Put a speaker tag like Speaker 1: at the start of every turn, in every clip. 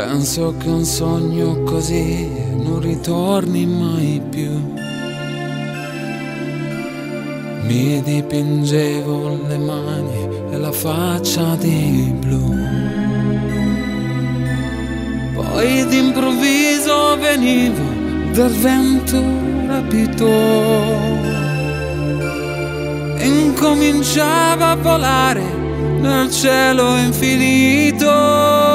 Speaker 1: Penso che un sogno così non ritorni mai più. Mi dipingevo le mani e la faccia di blu. Poi d'improvviso venivo dal vento rapito e incominciava a volare nel cielo infinito.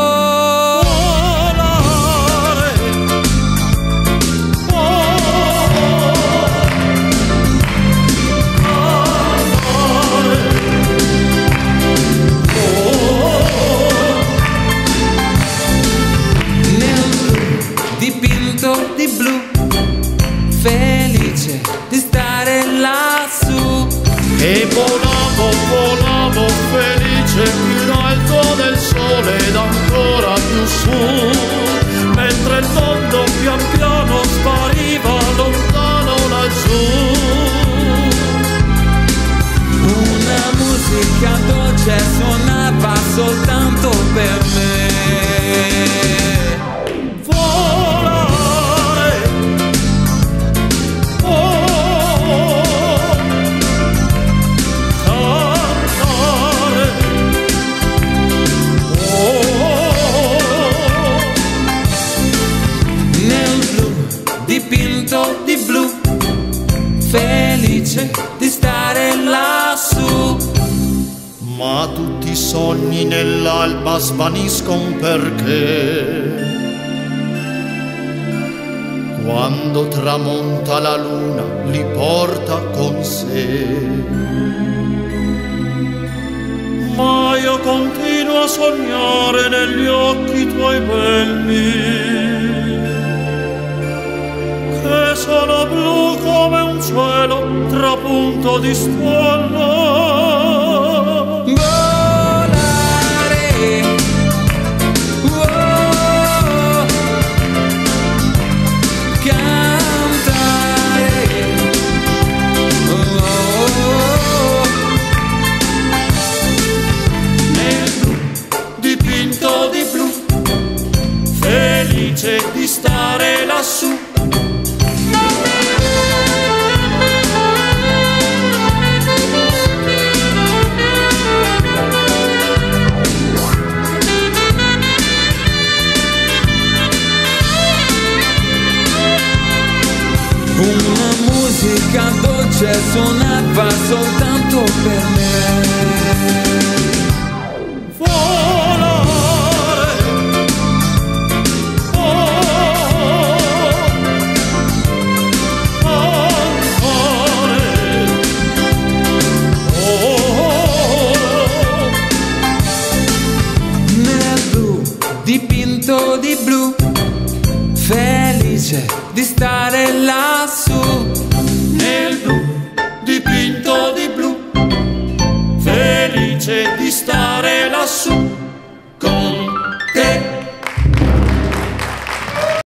Speaker 1: Di blu, felice di stare lassù.
Speaker 2: E volavo, volavo felice più in alto del sole ed ancora più su, mentre il mondo pian piano spariva lontano laggiù.
Speaker 1: Una musica dolce suonava soltanto per me. Dipinto di blu, felice di stare lassù.
Speaker 2: Ma tutti i sogni nell'alba svaniscono perché quando tramonta la luna li porta con sé. Ma io continuo a sognare negli occhi tuoi belli, che sono blu come un cielo trapunto di stelle.
Speaker 1: Volare, oh, cantare, oh,
Speaker 2: nel blu, dipinto di blu, felice di stare lassù.
Speaker 1: una musica dolce suonava soltanto per me.
Speaker 2: Volare,
Speaker 1: Nel blu, dipinto di blu, felice di stare lassù.